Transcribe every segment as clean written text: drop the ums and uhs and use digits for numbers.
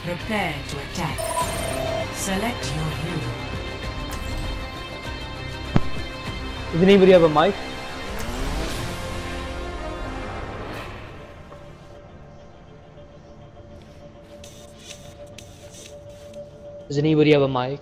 Prepare to attack. Select your hero. Does anybody have a mic? Does anybody have a mic?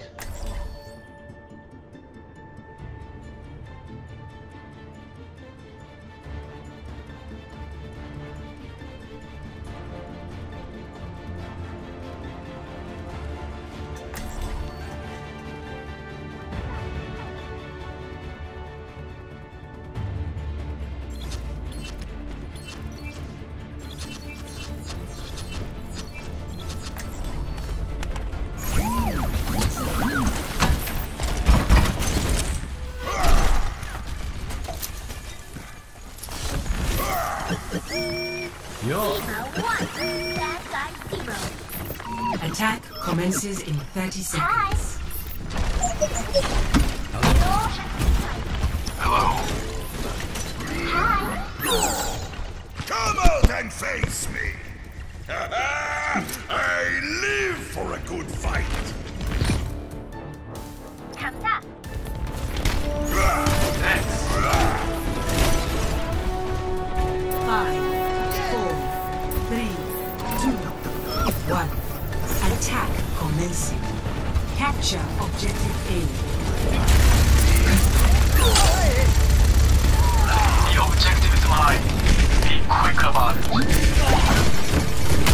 Attack commences in 30 seconds. Hello. Come out and face me. I live for a good fight. Thanks. 5, 4, 3, 2, 1. Attack commencing. Capture objective A. The objective is mine. Be quick about it.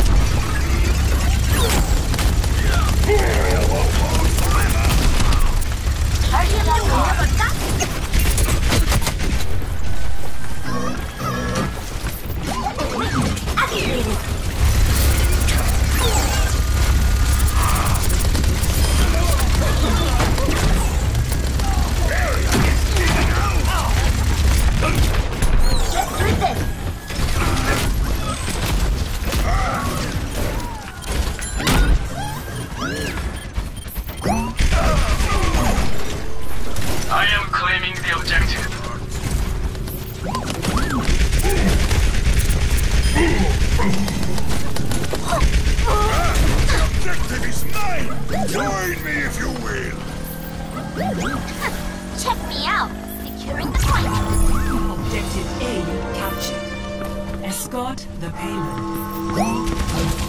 I am claiming the objective. The objective is mine! Join me if you will! Check me out! Securing the point! Objective A captured. Escort the payload.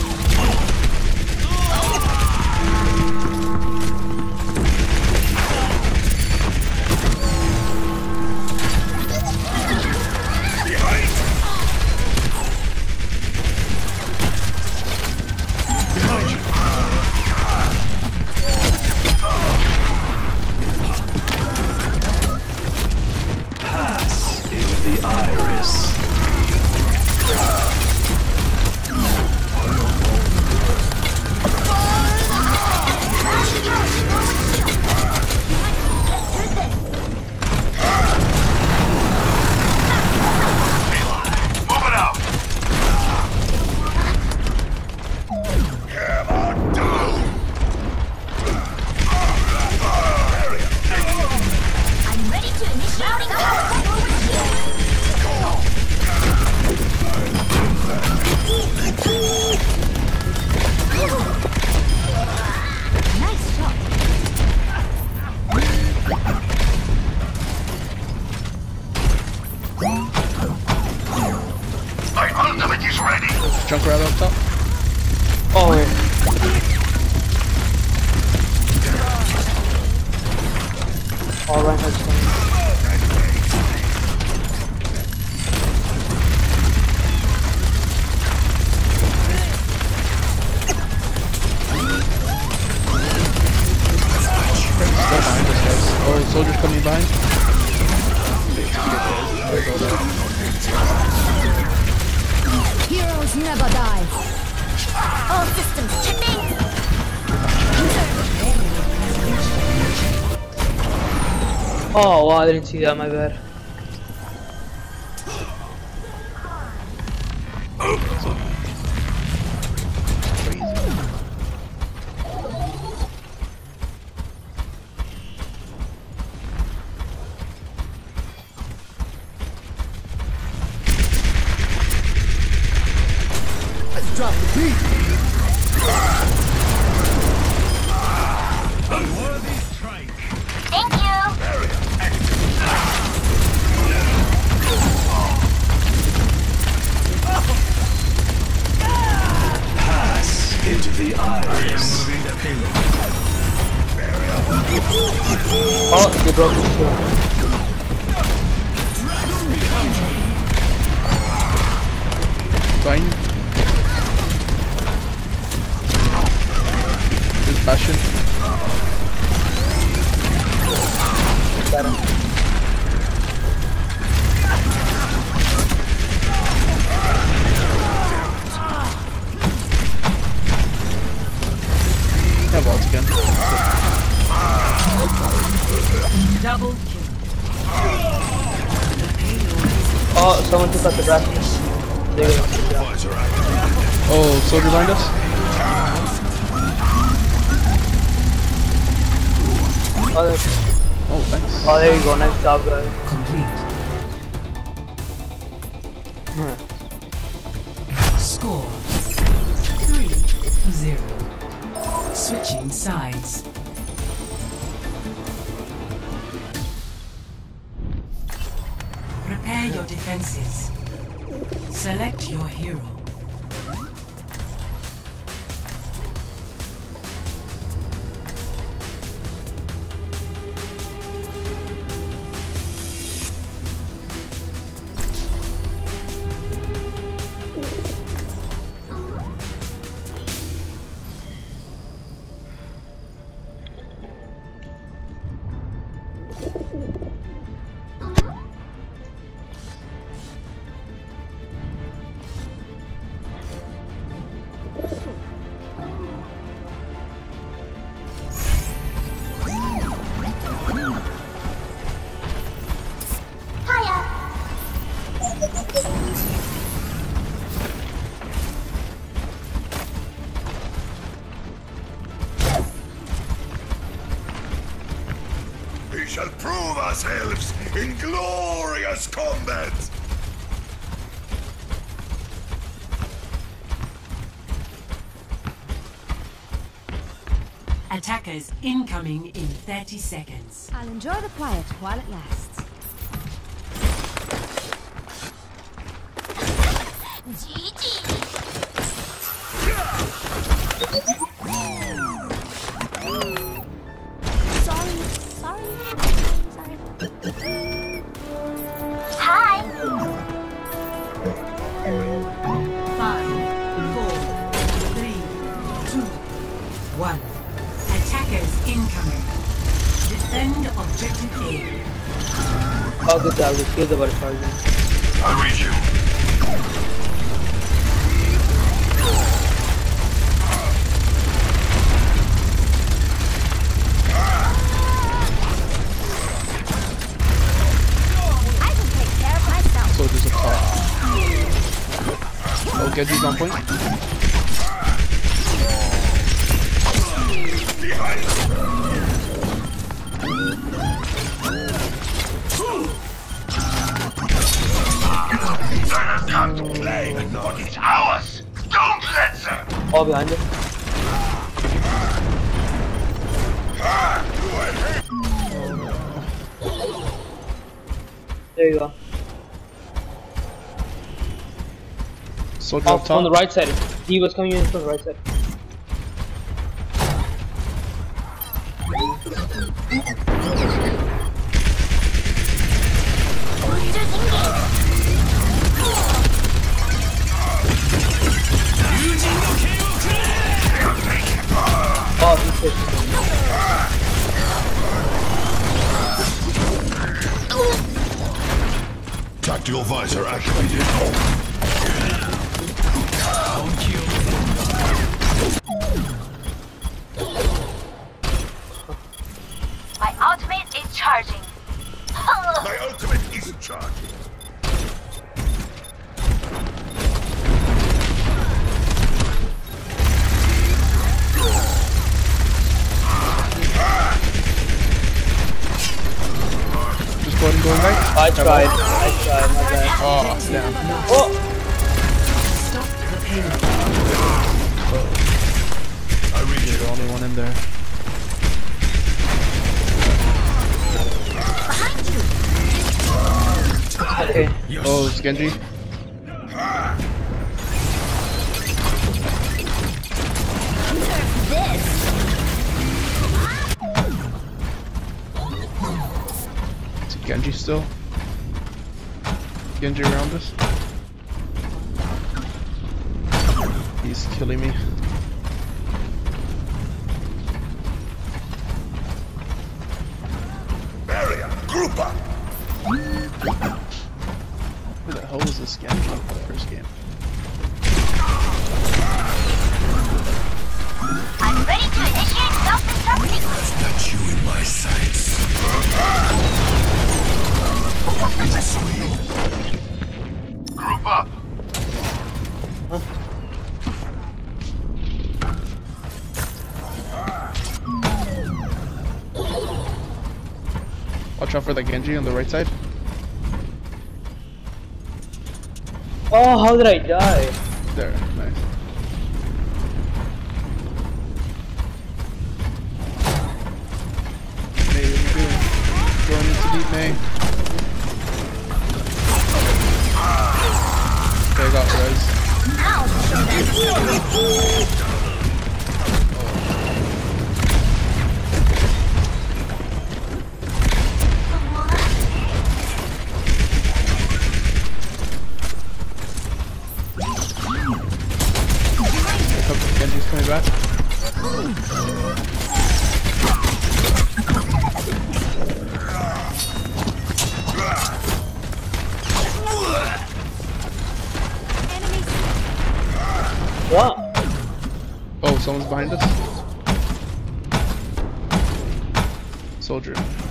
Junk right up top. Oh, wait. All right, that's fine. Behind us, guys. Oh, soldiers coming behind. Heroes never die! All systems checking! Oh, wow, I didn't see that, my bad. Let's drop the beat! drop this here. Fine. There's Bastion. Got him. Have ults again. Double kill. Oh, someone took out the brass. There you go. Oh, soldier behind us. Oh, thanks. Oh, there you go. Nice job, guys. Complete. Score 3-0. Switching sides. Prepare your defenses. Select your hero. We shall prove ourselves in glorious combat! Attackers incoming in 30 seconds. I'll enjoy the quiet while it lasts. Sorry. Hi. 5, 4, 3, 2, 1. Attackers incoming. Defend objective A. Oh, good job. Let's kill the butterfly. I reach you. I can take care of myself. Soldiers up top. Oh, Genji's on point. Time to play, but it's ours. Don't let them. All behind it. There you go. Soldier up Off top. on the right side. He was coming in from the right side. Oh, he's pushing. Tactical visor activated. My ultimate is charging. My ultimate isn't charged. Just go ahead and go right. I tried, my bad. Oh, damn. Oh! Stop the payload. I reach You're you. the only one in there. Okay. Oh, it's Genji. Genji still. Genji around us. He's killing me. Barrier, group up. Who the hell was this Genji in the first game? I'm ready to initiate self-destruct sequence. Got you in my sights. Group up. Watch out for that Genji on the right side. Oh, how did I die? There, nice. May, what are you doing? Going into deep, May. Okay, I got res. Genji's coming back. What? Oh, someone's behind us. Soldier.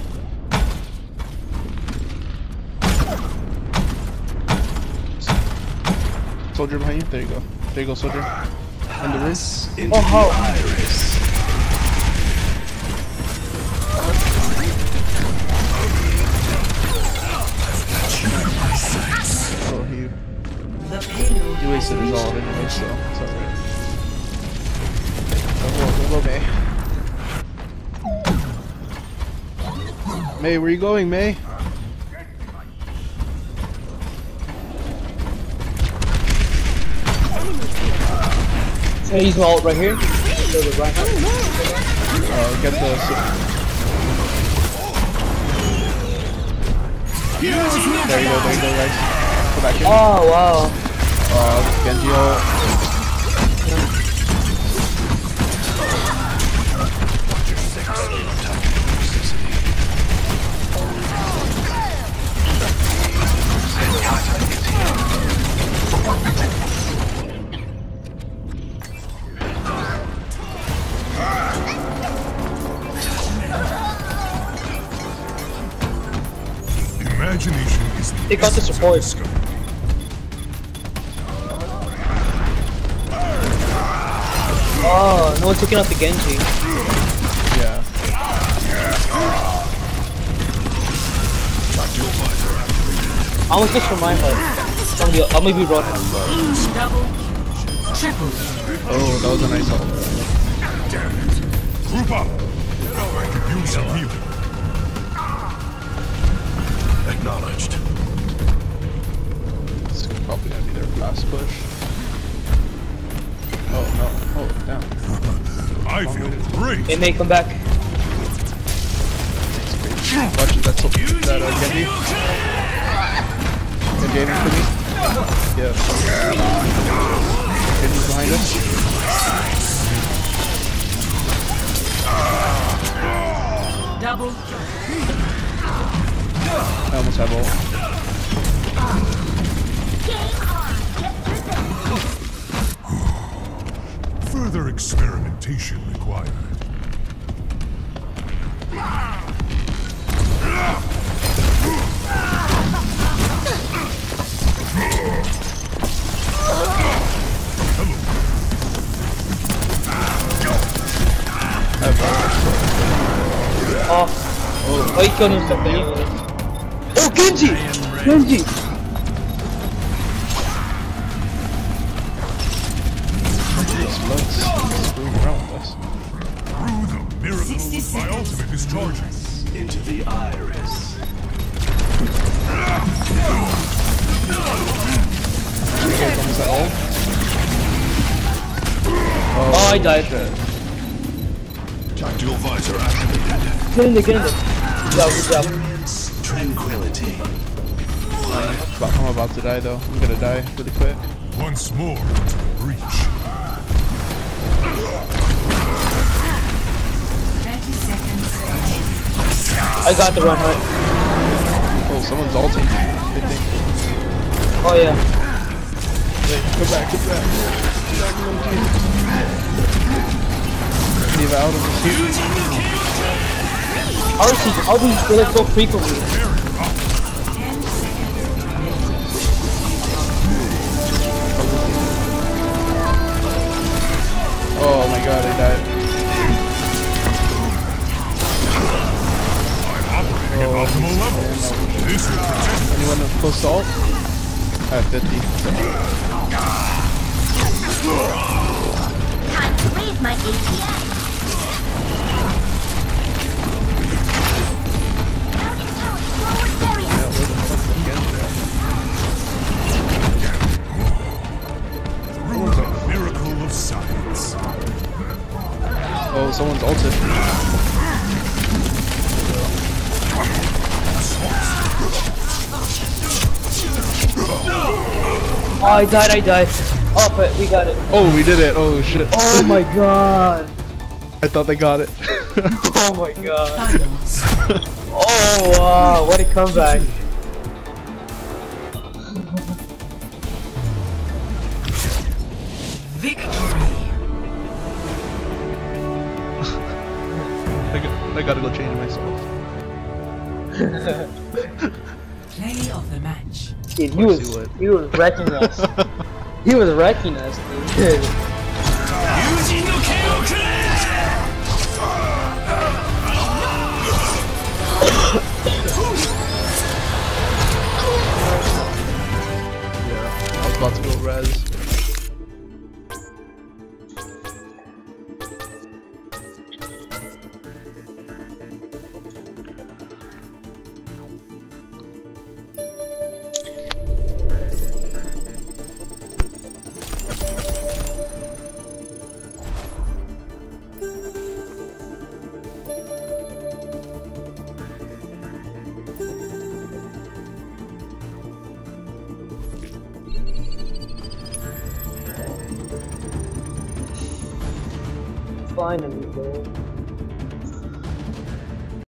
Soldier behind you. There you go. There you go, soldier. In the room. Oh, how? Oh, he The payload wasted his all anyway, so it's alright. We'll go, May. May, where you going, May? Can I use my ult right here? Get Get the. There you go, guys. Go back in. Oh, wow. Genji ult. Imagination is the Take out the support. Oh, no one's taking out the Genji. Yeah. I almost just for my head. I'll maybe run. double, triple. Oh, that was a nice ult. damn it. Group up. I could use some healing. Acknowledged. This is probably gonna be their last push. Oh no! Oh damn! I feel great. It may come back. Watch that! That Genji. Genji aiming for me. Yeah. Genji's behind us. Double. I almost have ult. Further experimentation required. Oh, he killed himself anyway. Oh, Genji! Genji! Screwing around with us. Through the miracle, 60 my seconds. ultimate is charging. Into the iris. Is that ult? Oh, I died. Tactical visor activated. Get in there, get in there. Good job, good job. Tranquility. I'm about to die though. I'm gonna die really quick. Once more into the breach. 30 seconds. I got the run right. Oh, someone's ulting, I think. Oh yeah. Wait, go back. Leave out of the How do you feel it so frequently? Oh my god, I died. Optimal levels. This will protect. Anyone close to ult? I have 50. Time to raise my APS. Miracle of science. Oh, someone's ulted. Oh, I died. Oh, but we got it. Oh, we did it. Oh shit. Oh my god. I thought they got it. Oh my god. Finals. Oh wow, what a comeback. Victory. I gotta go change myself. Play of the match. Dude, Of course he would. was wrecking us. He was wrecking us, dude. Yeah, I was about to go res. Finally, bro.